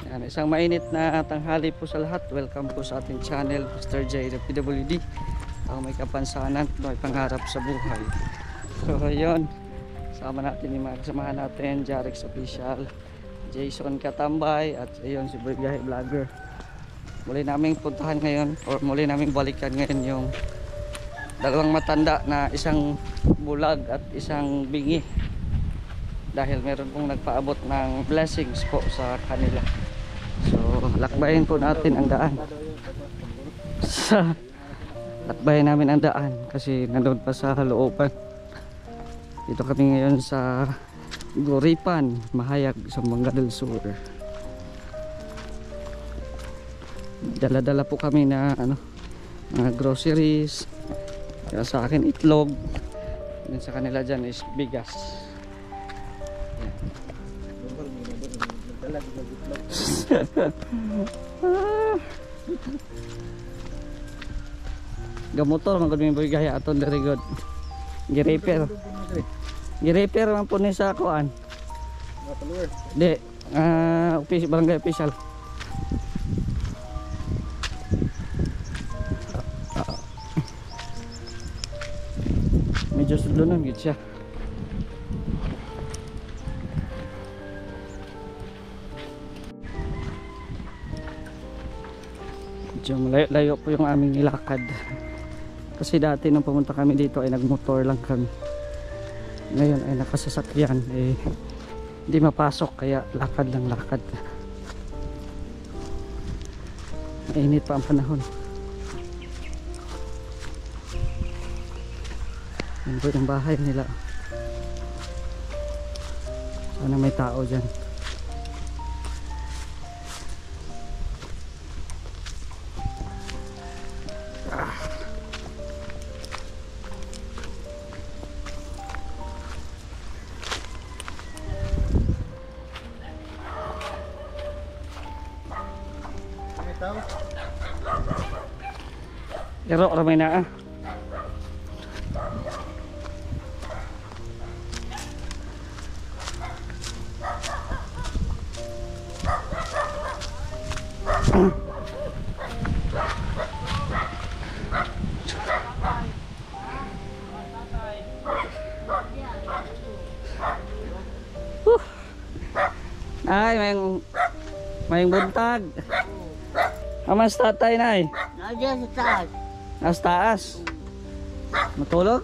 Yan, isang mainit na tanghali po sa lahat. Welcome po sa ating channel, Mr. J, the PWD. Ang may kapansanan, may pangarap sa buhay. So ayun, sama natin yung mga kasamahan natin, Jarex Official, Jason Katambay, at ayun si Biyahe Vlogger. Muli naming puntahan ngayon, or muli naming balikan ngayon yung dalawang matanda na isang bulag at isang bingi. Dahil meron pong nagpaabot ng blessings po sa kanila. So lakbayin po natin ang daan. Lakbayin namin ang daan kasi nandun pa sa looban. Dito kami ngayon sa Guripan, Mahayag, Zamboanga del Sur. Dala-dala po kami na mga groceries. Kaya sa akin itlog. And sa kanila dyan is bigas. Gamotor man gud mi bigay aton diri god. Gi-repair man po ni sa kuan. Di, barangay official. Medyo sulunan gid siya. Layo po yung aming nilakad kasi dati nung pumunta kami dito ay nagmotor lang kami. Ngayon ay nakasasakyan, hindi mapasok kaya lakad lang lakad. Mainit pa ang panahon. Yan po yung bahay nila. Sana may tao dyan. Ero ramay na Ay, may buntag. Amas tatay na ay. Nandiyan sa taas. Nasa taas. Matulog?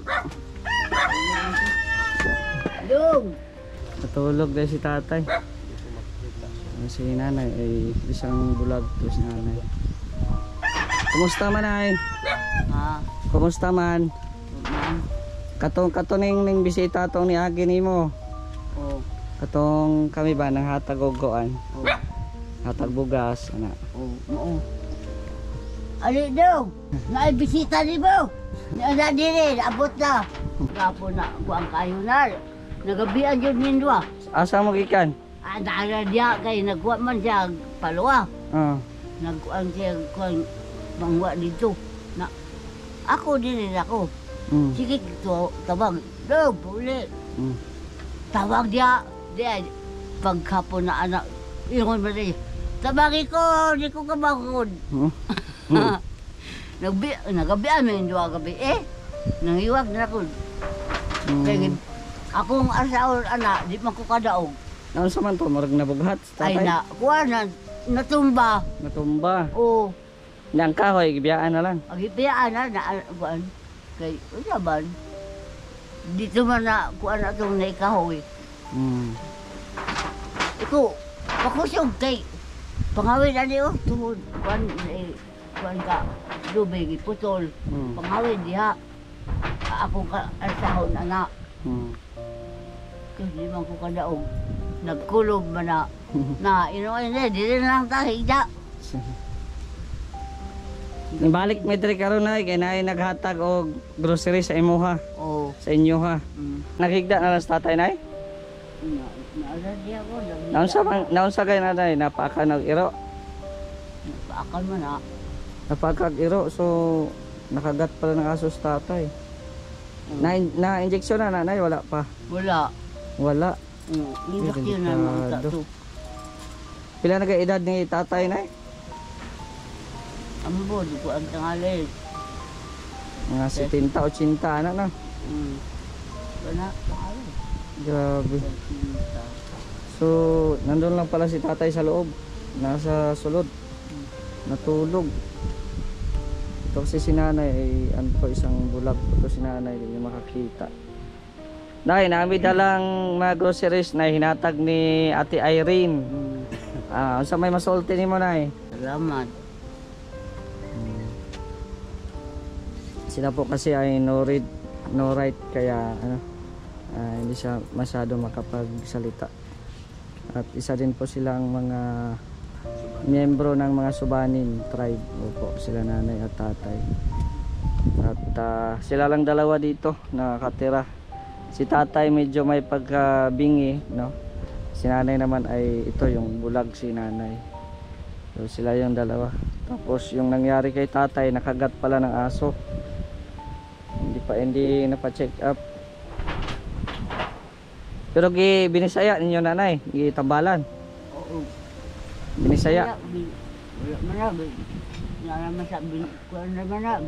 Matulog dahil si tatay. Si nanay ay isang bulag to si nanay. Kumusta man ay? Ha? Kumusta man? Katong ning bisita tong ni agi nimo. Oo. Katong kami ba nang hatag og goan? Oo. Hatag bugas ana. Oo. Ali daw, naibisita ni mo. Na dire, abot na. Gapo na, kuang kayo na. Nagabian yun nindwa. Asa mo gikan? Dara dia kay nagkuha man siya paluwa. Nagkuang siya kuang mangwa dito. Na ako din ako. Sige to tabang. Daw puli. Tawag dia pagkapon na anak. Ingon ba rin? Tabagi ko, di ko kabakod. Nagabian mo yung dua gabi. Nangiwag na ako. Kaya akong asaon, anak, di man ko kadaog. Ano sa man to? Marag nabughat? Ay na, kuha na, natumba. Natumba? Oo. Nang kahoy, gibiyaan na lang? Agibiyaan na, kuhaan. Kaya, usaban. Dito man na, kuhaan na itong naikahoy. Iko, pakusog kay, pangawin na niyo, tungod, kuhaan ka, lubig, putol, pangawin diha. Akong asahon anak. Kasi man ko kadaog. Nagkulob man na. Na, inuwi na, di rin lang tayo higda. Nibalik may diri karon na, kaya na naghatag og grocery sa imuha. Oo. Sa inyo ha. Naghigda na lang sa tatay na Naaradi ako. Naunsa kayo na day, napaka nag-iro. Napaakan man na. Napakag-iro, so nakagat pala ng aso sa tatay. Na-injection na nanay, wala pa? Wala. Wala. Injection na mga tato. Pila na edad ni tatay na? Ambo, di ko ang tangali. Mga 70, 80 anak na. Wala, tangali. Grabe. So, nandun lang pala si tatay sa loob. Nasa sulod. Natulog. Ito kasi si nanay ay ano po, isang bulag po ito si nanay, hindi niya makakita. Nay, namin dalang mga groceries na hinatag ni Ate Irene. Sa may masulti ni mo, Nay? Salamat. Sila po kasi ay no read, no write, kaya ano, hindi siya masyado makapagsalita. At isa din po silang mga miyembro ng mga Subanin tribe. Opo, sila nanay at tatay. At sila lang dalawa dito nakatira. Si tatay medyo may pagkabingi, no? Si nanay naman ay ito yung bulag si nanay. So sila yung dalawa. Tapos yung nangyari kay tatay, nakagat pala ng aso. Hindi napa-check up. Pero binisaya ninyo nanay, gitambalan. Oo. Binisaya. Wala man na. Wala man sa kuwan naman na.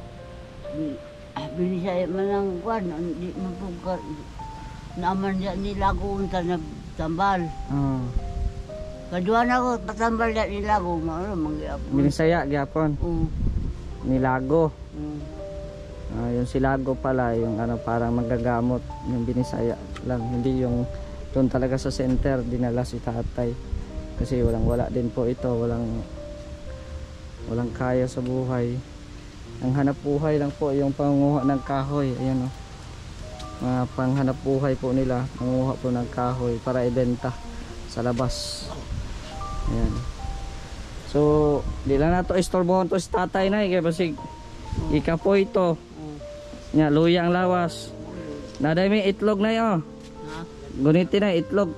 Binisaya man ang kuwan. Hindi man po naman nila ko unta na tambal. Kadua na ko patambal na nila ko. Mangyapon. Binisaya, gyapon. Nilago. Yung silago pala, yung ano, parang magagamot, yung binisaya lang, hindi yung doon talaga sa center dinala si tatay, kasi wala din po ito, walang kaya sa buhay. Ang hanap buhay lang po yung panguha ng kahoy, ayan o, mga panghanap buhay po nila, panguha po ng kahoy para ibenta sa labas. Ayan, so di lang na to istorbohon to si tatay na, kaya basig ikapo ito. Nya luya ang lawas. Naday may itlog na yo. Guniti na itlog.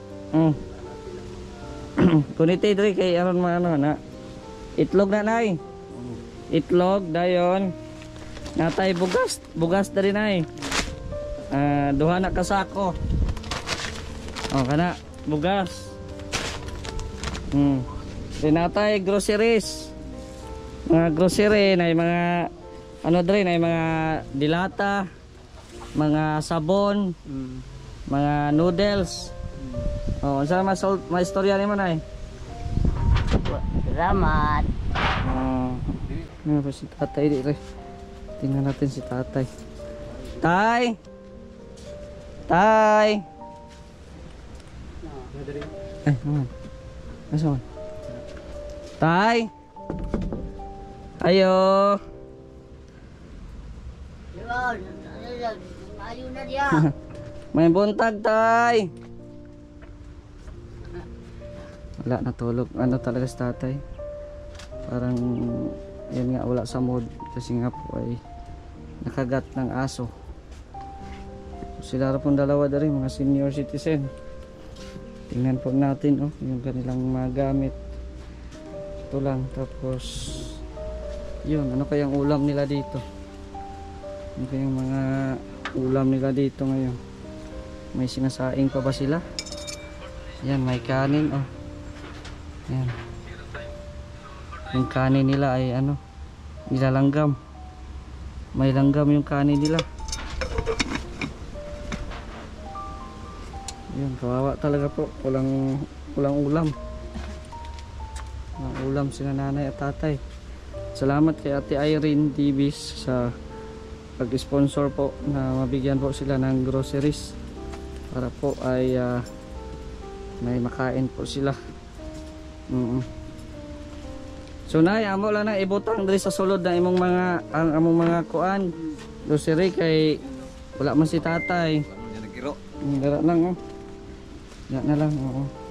Guniti diri kay aron ano na. Itlog na nay. Itlog dayon. Natay bugas diri nay. Duha na ka sako. Oh kana bugas. Natay groceries. Mga grocery na mga ano dre na mga dilata, mga sabon, mga noodles. Oh, unsa may istorya nimo nay? Salamat. Ano si tatay dire? Tingnan natin si tatay. Tay. Tay. Naman. Nasaan? Tay. Ayo. Ayaw na diya. May buntag tay. Wala, natulog. Ano talaga si tatay? Parang yan nga, wala sa mood kasi nga po ay nakagat ng aso. Sila pong dalawa dari mga senior citizen. Tingnan po natin yung kanilang mga gamit. Ito lang, tapos yun, ano kayang ulam nila dito? Ano kayang mga ulam nila dito ngayon? May sinasaing pa ba sila? Yan, may kanin yan. Yung kanin nila ay ano, nilalanggam. May langgam yung kanin nila. Yan, kawawa talaga po. Walang ulam. Walang ulam sila nanay at tatay. Salamat kay Ate Irene Divis sa pag-sponsor po na mabigyan po sila ng groceries para po ay may makain po sila. So nay, amo lang na ibutang diri sa sulod na imong mga kuan grocery kay wala man si tatay. Dara lang yan na lang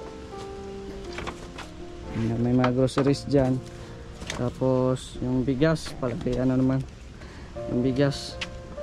may mga groceries dyan. Tapos yung bigas para kay ano naman yung bigas.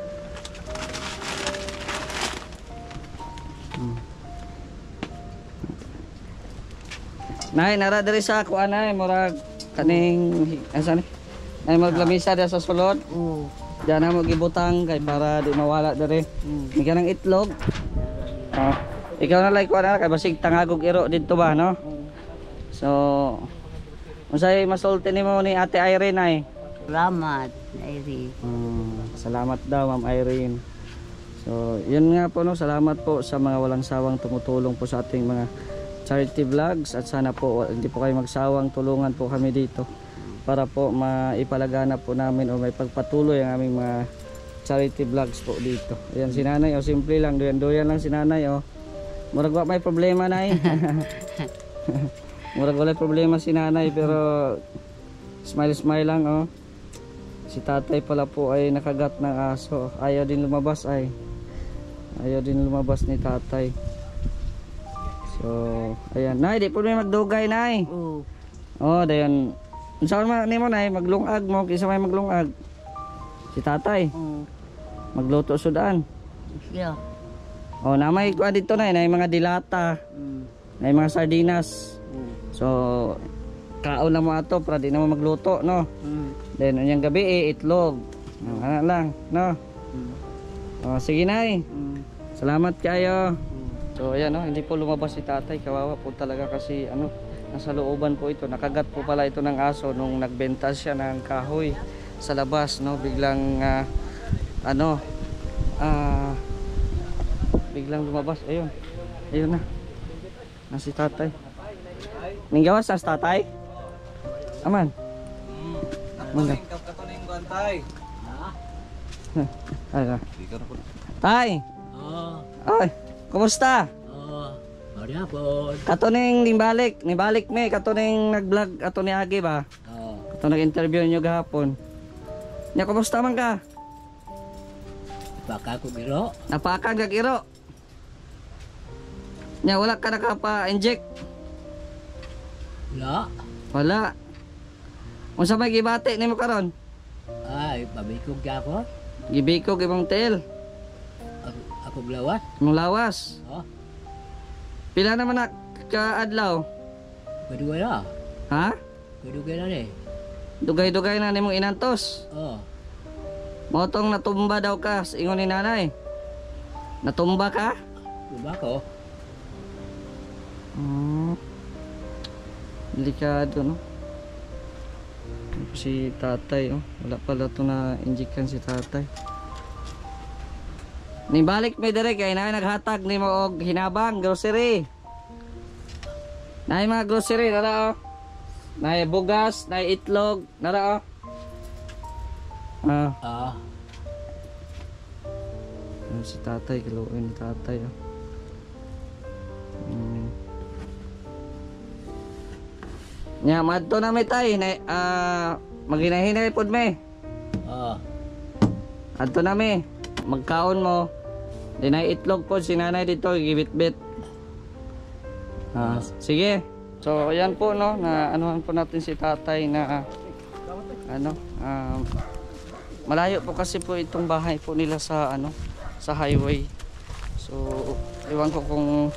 Nay, nara diri sa kuan ay murag kaning asa ni? Ay maglamisa dia sa sulod. Diyan na mo gibutang kay para di mawala diri. Bigyan ng itlog. Ikaw na like kuan na kay basig tangagog iro didto ba no? So unsay masulti nimo ni Ate Irene ay? Salamat, Nairi. Salamat daw Ma'am Irene. So yun nga po no, salamat po sa mga walang sawang tumutulong po sa ating mga charity vlogs, at sana po hindi po kayo magsawang tulungan po kami dito para po maipalaganap po namin o may pagpatuloy ang aming mga charity vlogs po dito. Ayan si Nanay, o simple lang, duyan lang si Nanay, o murag wa may problema na murag wala problema si Nanay, pero smile lang, o si Tatay pala po ay nakagat ng aso, ayaw din lumabas ni Tatay. So ayan Nay, di po may magdugay Nay. Dayon unsa man nimo Nay, maglungag mo, kinsa may maglungag? Si Tatay. Magluto sudan. Yeah. Namay kuan dito Nay, nay mga dilata. Nay mga sardinas. So kaon na mo ato para di na mo magluto, no? Then unyang gabi itlog. Ana lang, no? Sige Nay. Salamat kayo. So ayan, no, hindi po lumabas si Tatay, kawawa po talaga kasi nasa looban po ito. Nakagat po pala ito ng aso nung nagbenta siya ng kahoy sa labas, no? Biglang biglang lumabas. Ayun na si Tatay. Ninggawas sa Tatay? Aman. Muna. Tay. Ay, kumusta? Katuning nibalik me, katuning nag-vlog ato ni Agi ba? Kato nag-interview niyo gahapon. Nya kumusta man ka? Napaka ko giro. Nya wala ka nakapa-inject? Wala. Unsa may gibati nimo karon? Ay, pabikog gyapon. Gibikog imong tel. Ako lawas. Imong lawas. Pila naman na ka-adlaw? Kadugay na. Ha? Kadugay na ni. Dugay-dugay na nimong inantos. Motong natumba daw ka, ingon ni Nanay. Natumba ka? Tumba ko. Delikado, no? Si Tatay, wala pala ito na injikan si Tatay. Nibalik may dire kay na naghatag ni mo og hinabang grocery. Nay mga grocery nara nay bugas, nay itlog nara si Tatay, kiluin ni Tatay. Nya madto na may tay na maghinahinay pod me. Adto na me. Magkaon mo. Dinay itlog po si Nanay dito, gibit-bit. Sige. So ayan po no, na anuhan po natin si Tatay na malayo po kasi po itong bahay po nila sa sa highway. So iwan ko kung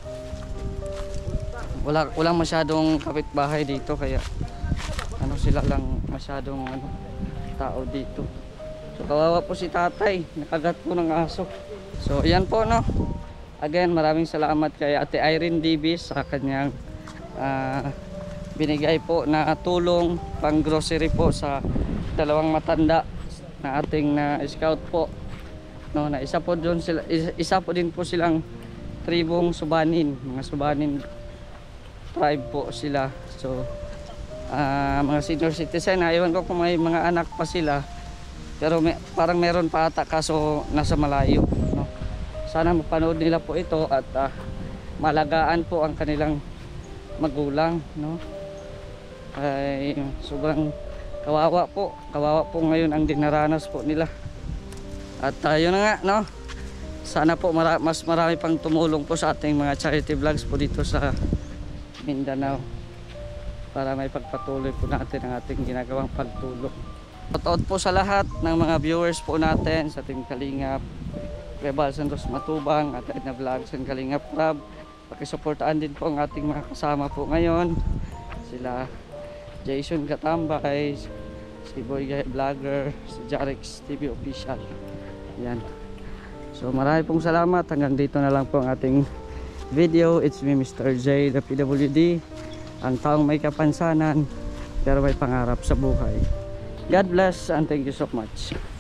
walang masyadong kapitbahay dito, kaya sila lang masyadong tao dito. So kawawa po si Tatay, nakagat po ng aso. So ayan po no. Again, maraming salamat kay Ate Irene Davis sa kanyang binigay po na tulong pang grocery po sa dalawang matanda na ating na scout po. No, na isa po din po silang tribong Subanin, mga Subanin tribe po sila. So mga senior citizen, ewan ko kung may mga anak pa sila, pero parang meron pa ata kaso nasa malayo, no? Sana mapanood nila po ito at malagaan po ang kanilang magulang, no? Ay sobrang kawawa po ngayon ang dinaranas po nila. At yun na nga, no? Sana po mas marami pang tumulong po sa ating mga charity vlogs po dito sa Mindanao para may pagpatuloy po natin ang ating ginagawang pagtulong. Shoutout po sa lahat ng mga viewers po natin sa Team Kalingap, Kuya Bal Santos Matubang at Edna Vlogs and Kalingap Rab. Pakisuportaan din po ang ating mga kasama po ngayon, sila Jason Katambay, si Boy Guy Vlogger, si Jarex TV Official. Yan. So marami pong salamat. Hanggang dito na lang po ang ating video. It's me, Mr. J, the PWD. Ang taong may kapansanan pero may pangarap sa buhay. God bless and thank you so much.